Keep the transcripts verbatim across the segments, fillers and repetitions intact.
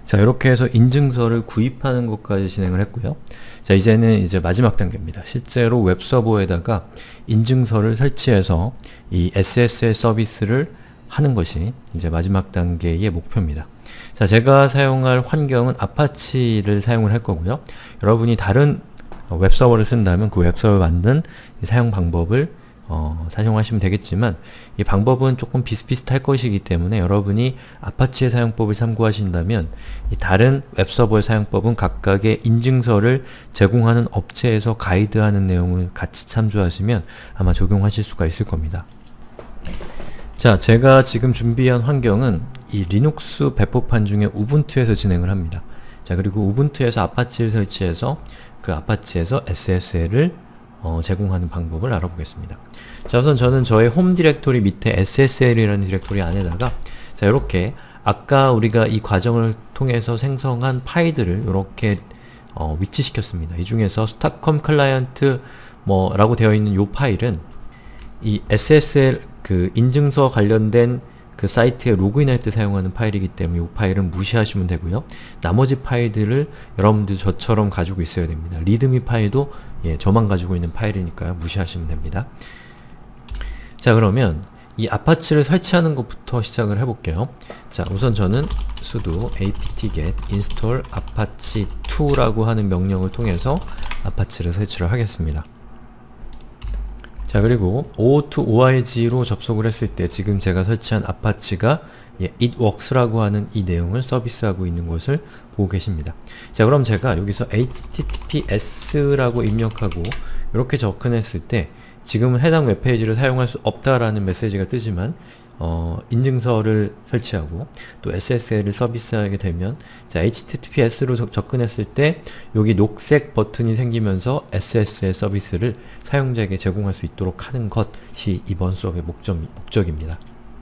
자, 이렇게 해서 인증서를 구입하는 것까지 진행을 했고요. 자, 이제는 이제 마지막 단계입니다. 실제로 웹서버에다가 인증서를 설치해서 이 에스에스엘 서비스를 하는 것이 이제 마지막 단계의 목표입니다. 자, 제가 사용할 환경은 아파치를 사용을 할 거고요. 여러분이 다른 웹서버를 쓴다면 그 웹서버를 만든 사용 방법을 어, 사용하시면 되겠지만 이 방법은 조금 비슷비슷할 것이기 때문에 여러분이 아파치의 사용법을 참고하신다면 이 다른 웹서버의 사용법은 각각의 인증서를 제공하는 업체에서 가이드하는 내용을 같이 참조하시면 아마 적용하실 수가 있을 겁니다. 자, 제가 지금 준비한 환경은 이 리눅스 배포판 중에 우분투에서 진행을 합니다. 자, 그리고 우분투에서 아파치를 설치해서 그 아파치에서 에스에스엘을 어, 제공하는 방법을 알아보겠습니다. 자, 우선 저는 저의 홈 디렉토리 밑에 에스에스엘이라는 디렉토리 안에다가 자, 이렇게 아까 우리가 이 과정을 통해서 생성한 파일들을 이렇게 어, 위치시켰습니다. 이 중에서 스탑컴 클라이언트 뭐 라고 되어 있는 이 파일은 이 에스에스엘 그 인증서 관련된 그 사이트에 로그인할 때 사용하는 파일이기 때문에 이 파일은 무시하시면 되고요. 나머지 파일들을 여러분들 저처럼 가지고 있어야 됩니다. 리드미 파일도 예, 저만 가지고 있는 파일이니까요. 무시하시면 됩니다. 자, 그러면 이 아파치를 설치하는 것부터 시작을 해볼게요. 자, 우선 저는 sudo apt-get install apache 투라고 하는 명령을 통해서 아파치를 설치를 하겠습니다. 자, 그리고 오오투 오알지로 접속을 했을 때 지금 제가 설치한 아파치가 예, itworks라고 하는 이 내용을 서비스하고 있는 것을 보고 계십니다. 자, 그럼 제가 여기서 에이치티티피에스라고 입력하고 이렇게 접근했을 때 지금은 해당 웹페이지를 사용할 수 없다라는 메시지가 뜨지만 어, 인증서를 설치하고 또 에스에스엘을 서비스하게 되면 자, 에이치티티피에스로 저, 접근했을 때 여기 녹색 버튼이 생기면서 에스에스엘 서비스를 사용자에게 제공할 수 있도록 하는 것이 이번 수업의 목적, 목적입니다.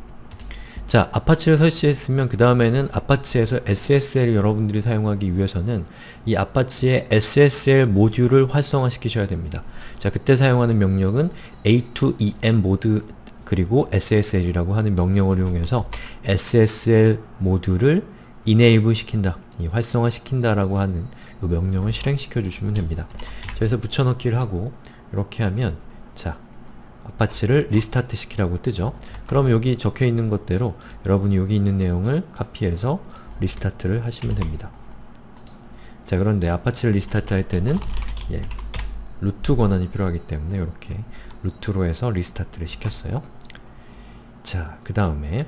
자, 아파치를 설치했으면 그 다음에는 아파치에서 에스에스엘을 여러분들이 사용하기 위해서는 이 아파치의 에스에스엘 모듈을 활성화시키셔야 됩니다. 자, 그때 사용하는 명령은 에이투이엠 모드 그리고 에스에스엘이라고 하는 명령을 이용해서 에스에스엘 모듈을 enable 시킨다, 이 활성화 시킨다라고 하는 이 명령을 실행시켜 주시면 됩니다. 그래서 붙여넣기를 하고 이렇게 하면 자, 아파치를 리스타트 시키라고 뜨죠. 그럼 여기 적혀 있는 것대로 여러분이 여기 있는 내용을 카피해서 리스타트를 하시면 됩니다. 자, 그런데 아파치를 리스타트 할 때는 예, 루트 권한이 필요하기 때문에 이렇게 루트로 해서 리스타트를 시켰어요. 자, 그 다음에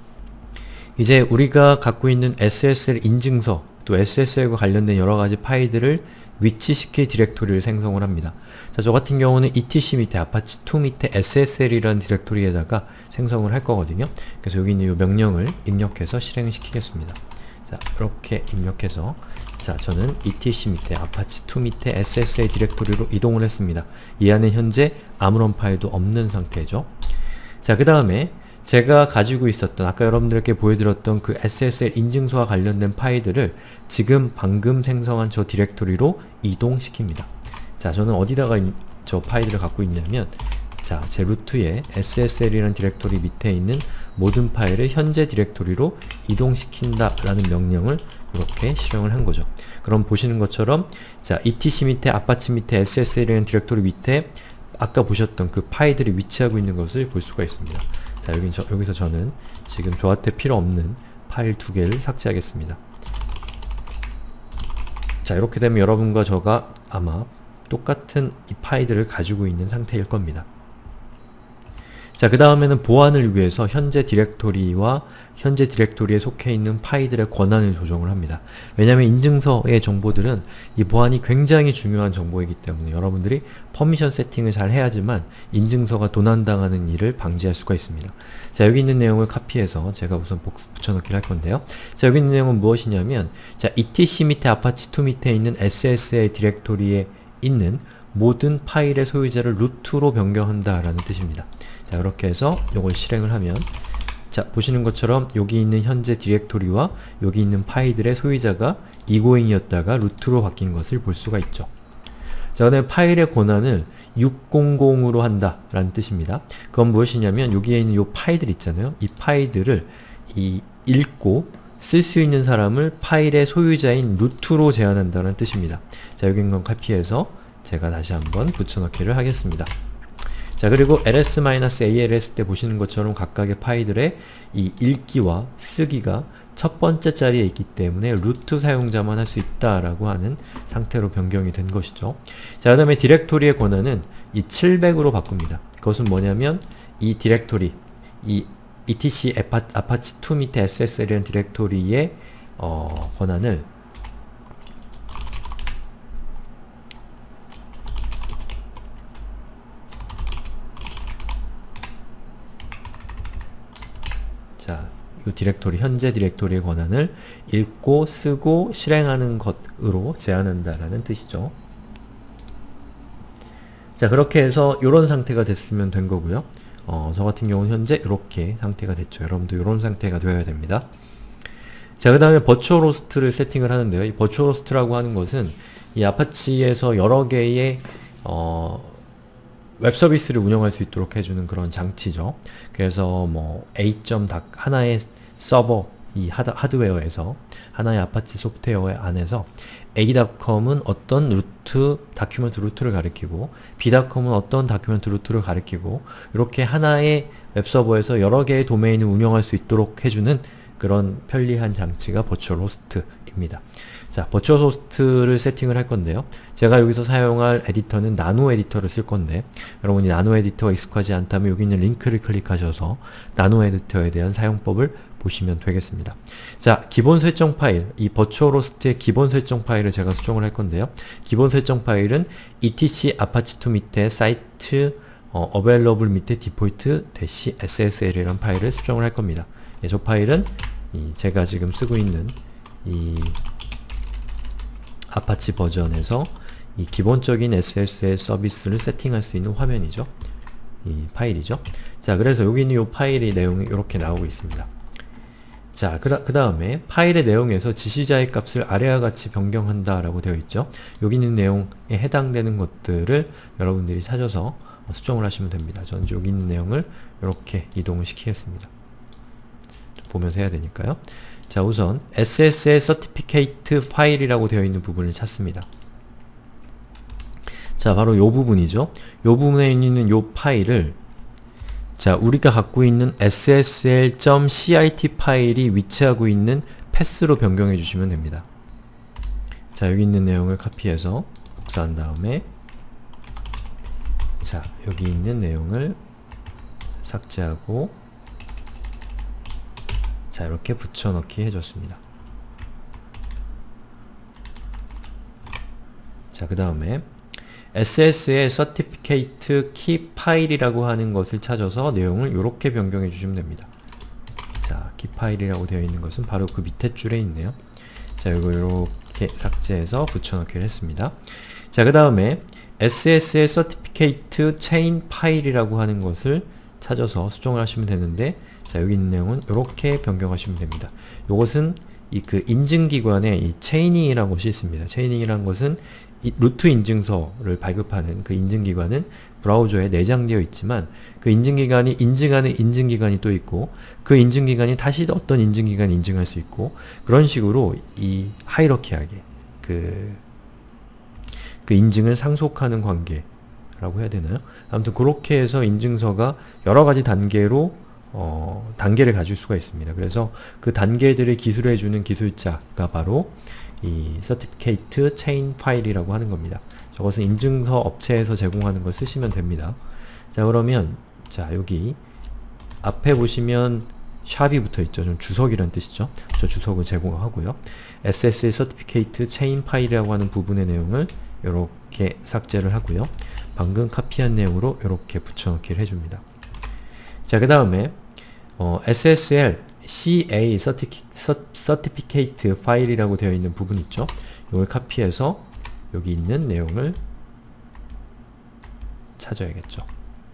이제 우리가 갖고 있는 에스에스엘 인증서 또 에스에스엘과 관련된 여러가지 파일들을 위치시킬 디렉토리를 생성을 합니다. 자, 저 같은 경우는 이티씨 밑에 아파치 투 밑에 에스에스엘이라는 디렉토리에다가 생성을 할 거거든요. 그래서 여기 있는 이 명령을 입력해서 실행을 시키겠습니다. 자, 이렇게 입력해서 자, 저는 이티씨 밑에 아파치 투 밑에 에스에스엘 디렉토리로 이동을 했습니다. 이 안에 현재 아무런 파일도 없는 상태죠. 자, 그 다음에 제가 가지고 있었던 아까 여러분들께 보여드렸던 그 에스에스엘 인증서와 관련된 파일들을 지금 방금 생성한 저 디렉토리로 이동시킵니다. 자, 저는 어디다가 저 파일을 갖고 있냐면 자, 제 루트에 에스에스엘이라는 디렉토리 밑에 있는 모든 파일을 현재 디렉토리로 이동시킨다 라는 명령을 이렇게 실행을 한 거죠. 그럼 보시는 것처럼 자, 이티씨 밑에 아파치 밑에 에스에스엘이라는 디렉토리 밑에 아까 보셨던 그 파일들이 위치하고 있는 것을 볼 수가 있습니다. 자, 여기, 저, 여기서 저는 지금 저한테 필요 없는 파일 두 개를 삭제하겠습니다. 자, 이렇게 되면 여러분과 저가 아마 똑같은 이 파일들을 가지고 있는 상태일 겁니다. 자, 그 다음에는 보안을 위해서 현재 디렉토리와 현재 디렉토리에 속해 있는 파일들의 권한을 조정을 합니다. 왜냐하면 인증서의 정보들은 이 보안이 굉장히 중요한 정보이기 때문에 여러분들이 퍼미션 세팅을 잘 해야지만 인증서가 도난당하는 일을 방지할 수가 있습니다. 자, 여기 있는 내용을 카피해서 제가 우선 붙여넣기를 할 건데요. 자, 여기 있는 내용은 무엇이냐면 자, 이티씨 밑에 아파치 투 밑에 있는 에스에스엘 디렉토리에 있는 모든 파일의 소유자를 루트로 변경한다 라는 뜻입니다. 자, 이렇게 해서 이걸 실행을 하면 자, 보시는 것처럼 여기 있는 현재 디렉토리와 여기 있는 파일들의 소유자가 이고잉이었다가 루트로 바뀐 것을 볼 수가 있죠. 자, 그다음에 파일의 권한을 육백으로 한다 라는 뜻입니다. 그건 무엇이냐면 여기에 있는 이 파일들 있잖아요. 이 파일들을 이 읽고 쓸 수 있는 사람을 파일의 소유자인 루트로 제한한다는 뜻입니다. 자, 여기 있는 건 카피해서 제가 다시 한번 붙여넣기를 하겠습니다. 자, 그리고 ls-als 때 보시는 것처럼 각각의 파일들의 이 읽기와 쓰기가 첫 번째 자리에 있기 때문에 루트 사용자만 할 수 있다라고 하는 상태로 변경이 된 것이죠. 자, 그 다음에 디렉토리의 권한은 이 칠백으로 바꿉니다. 그것은 뭐냐면 이 디렉토리, 이 etc 아파치 투 밑에 에스에스엘이라는 디렉토리의 어, 권한을 자, 이 디렉토리, 현재 디렉토리의 권한을 읽고, 쓰고, 실행하는 것으로 제한한다라는 뜻이죠. 자, 그렇게 해서 이런 상태가 됐으면 된 거고요. 어, 저 같은 경우는 현재 이렇게 상태가 됐죠. 여러분도 이런 상태가 되어야 됩니다. 자, 그 다음에 버추얼 호스트를 세팅을 하는데요. 이 버추얼 호스트라고 하는 것은 이 아파치에서 여러 개의 어, 웹 서비스를 운영할 수 있도록 해주는 그런 장치죠. 그래서 뭐 A. 하나의 서버, 이 하드, 하드웨어에서 하나의 아파치 소프트웨어 안에서 에이닷컴은 어떤 루트, 다큐멘트 루트를 가리키고 B닷컴은 어떤 다큐멘트 루트를 가리키고 이렇게 하나의 웹서버에서 여러 개의 도메인을 운영할 수 있도록 해주는 그런 편리한 장치가 버추얼 호스트입니다. 자, 버추얼 호스트를 세팅을 할 건데요. 제가 여기서 사용할 에디터는 나노 에디터를 쓸 건데 여러분이 나노 에디터가 익숙하지 않다면 여기 있는 링크를 클릭하셔서 나노 에디터에 대한 사용법을 보시면 되겠습니다. 자, 기본 설정 파일, 이 버추얼 호스트의 기본 설정 파일을 제가 수정을 할 건데요. 기본 설정 파일은 etc 아파치 투 밑에 사이트 어, available 밑에 디폴트 -ssl이라는 파일을 수정을 할 겁니다. 예, 저 파일은 이 제가 지금 쓰고 있는 이 아파치 버전에서 이 기본적인 에스에스엘 서비스를 세팅할 수 있는 화면이죠. 이 파일이죠. 자, 그래서 여기 있는 이 파일의 내용이 이렇게 나오고 있습니다. 자, 그 다음에 파일의 내용에서 지시자의 값을 아래와 같이 변경한다 라고 되어 있죠. 여기 있는 내용에 해당되는 것들을 여러분들이 찾아서 수정을 하시면 됩니다. 저는 여기 있는 내용을 이렇게 이동을 시키겠습니다. 보면서 해야 되니까요. 자, 우선 에스에스엘 certificate 파일이라고 되어 있는 부분을 찾습니다. 자, 바로 요 부분이죠. 요 부분에 있는 요 파일을 자, 우리가 갖고 있는 에스에스엘.cit 파일이 위치하고 있는 패스로 변경해 주시면 됩니다. 자, 여기 있는 내용을 카피해서 복사한 다음에 자, 여기 있는 내용을 삭제하고 자, 이렇게 붙여넣기 해줬습니다. 자, 그 다음에 에스에스엘 certificate key 파일이라고 하는 것을 찾아서 내용을 이렇게 변경해 주시면 됩니다. 자, key 파일이라고 되어 있는 것은 바로 그 밑에 줄에 있네요. 자, 이거 이렇게 삭제해서 붙여넣기를 했습니다. 자, 그 다음에 에스에스엘 certificate chain 파일이라고 하는 것을 찾아서 수정을 하시면 되는데 자, 여기 있는 내용은 이렇게 변경하시면 됩니다. 이것은 이 그 인증기관에 이 체이닝이라는 것이 있습니다. 체이닝이라는 것은 이 루트 인증서를 발급하는 그 인증기관은 브라우저에 내장되어 있지만 그 인증기관이 인증하는 인증기관이 또 있고 그 인증기관이 다시 어떤 인증기관이 인증할 수 있고 그런 식으로 이 하이러키하게 그, 그 인증을 상속하는 관계라고 해야 되나요? 아무튼 그렇게 해서 인증서가 여러가지 단계로 어, 단계를 가질 수가 있습니다. 그래서 그 단계들을 기술해주는 기술자가 바로 이 certificate chain 파일이라고 하는 겁니다. 저것은 인증서 업체에서 제공하는 걸 쓰시면 됩니다. 자, 그러면 자, 여기 앞에 보시면 샵이 붙어 있죠. 좀 주석이란 뜻이죠. 저 주석을 제공하고요. 에스에스엘 certificate chain 파일이라고 하는 부분의 내용을 이렇게 삭제를 하고요. 방금 카피한 내용으로 이렇게 붙여넣기를 해줍니다. 자, 그 다음에 어, 에스에스엘 씨에이 certificate 파일이라고 되어 있는 부분 있죠. 이걸 카피해서 여기 있는 내용을 찾아야겠죠.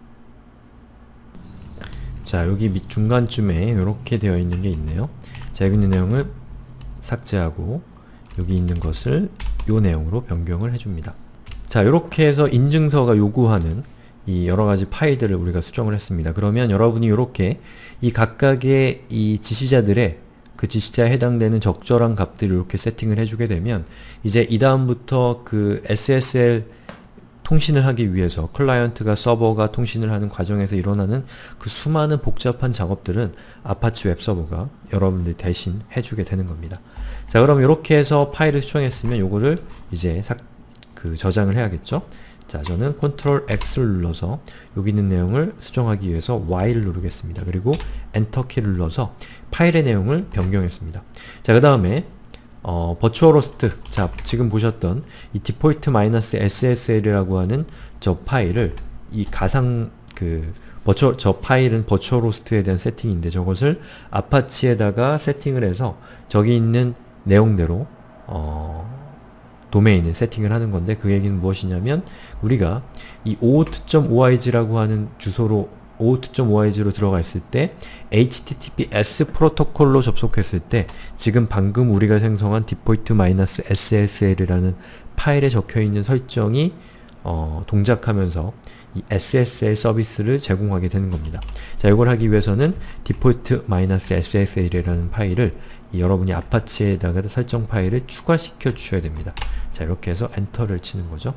자, 여기 밑 중간쯤에 이렇게 되어 있는 게 있네요. 자, 여기 있는 내용을 삭제하고 여기 있는 것을 이 내용으로 변경을 해줍니다. 자, 이렇게 해서 인증서가 요구하는 이 여러가지 파일들을 우리가 수정을 했습니다. 그러면 여러분이 이렇게 이 각각의 이 지시자들의 그 지시자에 해당되는 적절한 값들을 이렇게 세팅을 해주게 되면 이제 이 다음부터 그 에스에스엘 통신을 하기 위해서 클라이언트가 서버가 통신을 하는 과정에서 일어나는 그 수많은 복잡한 작업들은 아파치 웹서버가 여러분들 대신 해주게 되는 겁니다. 자, 그럼 이렇게 해서 파일을 수정했으면 요거를 이제 삭, 그 저장을 해야겠죠? 자, 저는 컨트롤 X를 눌러서 여기 있는 내용을 수정하기 위해서 Y를 누르겠습니다. 그리고 엔터 키를 눌러서 파일의 내용을 변경했습니다. 자, 그 다음에 어, 버추얼호스트, 자, 지금 보셨던 이 default-에스에스엘이라고 하는 저 파일을 이 가상 그 버추얼, 저 파일은 버추얼호스트에 대한 세팅인데 저것을 아파치에다가 세팅을 해서 저기 있는 내용대로 어, 도메인을 세팅을 하는 건데 그 얘기는 무엇이냐면 우리가 이 오오트 점 오아이지라고 하는 주소로 오오트 점 오아이지로 들어가 있을 때 에이치티티피에스 프로토콜로 접속했을 때 지금 방금 우리가 생성한 default-에스에스엘이라는 파일에 적혀있는 설정이 어, 동작하면서 이 에스에스엘 서비스를 제공하게 되는 겁니다. 자, 이걸 하기 위해서는 default-에스에스엘이라는 파일을 이 여러분이 아파치에다가 설정 파일을 추가시켜 주셔야 됩니다. 자, 이렇게 해서 엔터를 치는 거죠.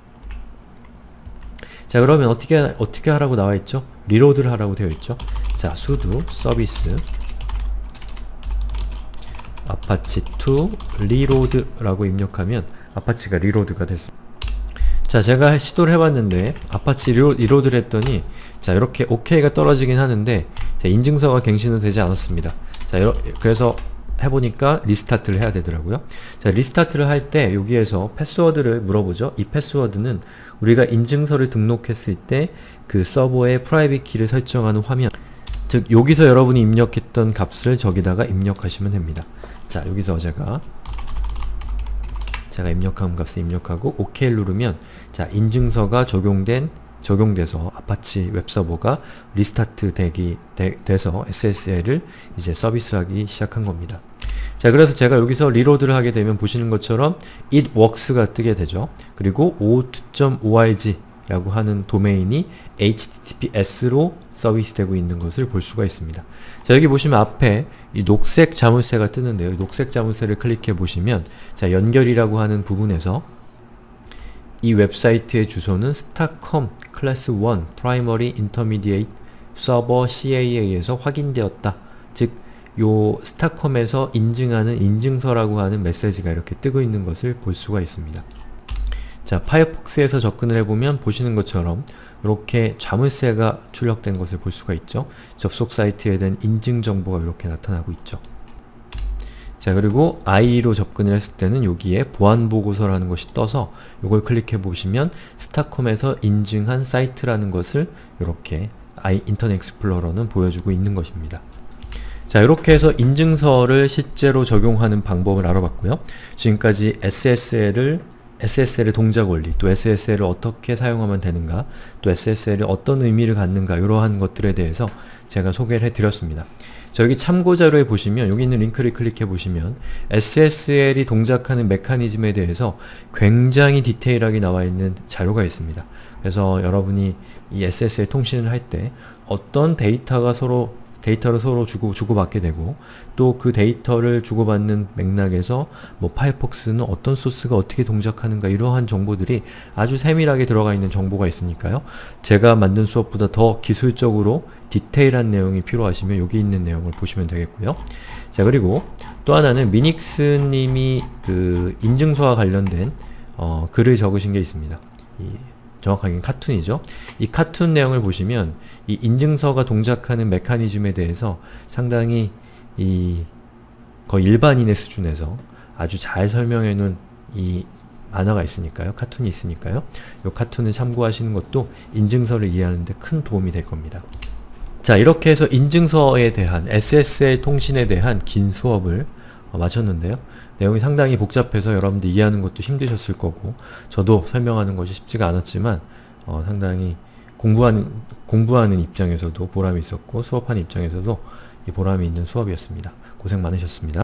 자, 그러면 어떻게 어떻게 하라고 나와 있죠? 리로드를 하라고 되어 있죠. 자, sudo 서비스 아파치 투 리로드라고 입력하면 아파치가 리로드가 됐습니다. 자, 제가 시도를 해봤는데 아파치 리로, 리로드를 했더니 자, 이렇게 오케이가 떨어지긴 하는데 자, 인증서가 갱신은 되지 않았습니다. 자, 이러, 그래서 해보니까 리스타트를 해야 되더라고요. 자, 리스타트를 할 때 여기에서 패스워드를 물어보죠. 이 패스워드는 우리가 인증서를 등록했을 때 그 서버의 프라이빗 키를 설정하는 화면, 즉 여기서 여러분이 입력했던 값을 저기다가 입력하시면 됩니다. 자, 여기서 제가 제가 입력한 값을 입력하고 오케이를 누르면 자, 인증서가 적용된 적용돼서 아파치 웹서버가 리스타트 되기 되, 돼서 에스에스엘을 이제 서비스하기 시작한 겁니다. 자, 그래서 제가 여기서 리로드를 하게 되면 보시는 것처럼 it works가 뜨게 되죠. 그리고 오오투 점 오아이지 라고 하는 도메인이 에이치티티피에스로 서비스되고 있는 것을 볼 수가 있습니다. 자, 여기 보시면 앞에 이 녹색 자물쇠가 뜨는데요. 이 녹색 자물쇠를 클릭해 보시면 자, 연결이라고 하는 부분에서 이 웹사이트의 주소는 스타컴 클래스 원 프라이머리 인터미디에이트 서버 씨에이에 의해서 확인되었다. 즉, 요 스타컴에서 인증하는 인증서라고 하는 메시지가 이렇게 뜨고 있는 것을 볼 수가 있습니다. 자, 파이어폭스에서 접근을 해보면 보시는 것처럼 이렇게 자물쇠가 출력된 것을 볼 수가 있죠. 접속 사이트에 대한 인증 정보가 이렇게 나타나고 있죠. 자, 그리고 아이로 접근을 했을 때는 여기에 보안 보고서라는 것이 떠서 이걸 클릭해 보시면 스타컴에서 인증한 사이트라는 것을 이렇게 아이 인터넷 익스플로러는 보여주고 있는 것입니다. 자, 이렇게 해서 인증서를 실제로 적용하는 방법을 알아봤고요. 지금까지 에스에스엘을 에스에스엘의 동작 원리, 또 에스에스엘을 어떻게 사용하면 되는가, 또 에스에스엘이 어떤 의미를 갖는가 이러한 것들에 대해서 제가 소개를 해드렸습니다. 자, 여기 참고자료에 보시면 여기 있는 링크를 클릭해 보시면 에스에스엘이 동작하는 메커니즘에 대해서 굉장히 디테일하게 나와 있는 자료가 있습니다. 그래서 여러분이 이 에스에스엘 통신을 할 때 어떤 데이터가 서로 데이터를 서로 주고, 주고받게 되고 또 그 데이터를 주고받는 맥락에서 뭐 파이어폭스는 어떤 소스가 어떻게 동작하는가 이러한 정보들이 아주 세밀하게 들어가 있는 정보가 있으니까요. 제가 만든 수업보다 더 기술적으로 디테일한 내용이 필요하시면 여기 있는 내용을 보시면 되겠고요. 자, 그리고 또 하나는 미닉스님이 그 인증서와 관련된 어, 글을 적으신 게 있습니다. 이 정확하게는 카툰이죠. 이 카툰 내용을 보시면 이 인증서가 동작하는 메커니즘에 대해서 상당히 이 거의 일반인의 수준에서 아주 잘 설명해 놓은 이 만화가 있으니까요. 카툰이 있으니까요. 이 카툰을 참고하시는 것도 인증서를 이해하는 데 큰 도움이 될 겁니다. 자, 이렇게 해서 인증서에 대한 에스에스엘 통신에 대한 긴 수업을 어, 마쳤는데요. 내용이 상당히 복잡해서 여러분들 이해하는 것도 힘드셨을 거고 저도 설명하는 것이 쉽지가 않았지만 어, 상당히 공부하는, 공부하는 입장에서도 보람이 있었고 수업하는 입장에서도 이 보람이 있는 수업이었습니다. 고생 많으셨습니다.